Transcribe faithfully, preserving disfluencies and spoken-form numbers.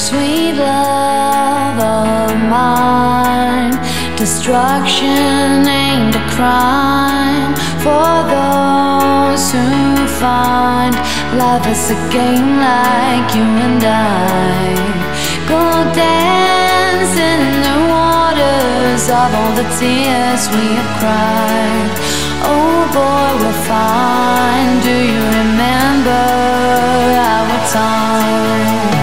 Sweet love of mine, destruction ain't a crime for those who find life is a game like you and I. Go dancing in the waters of all the tears we have cried. Oh boy, we're fine. Do you remember our time?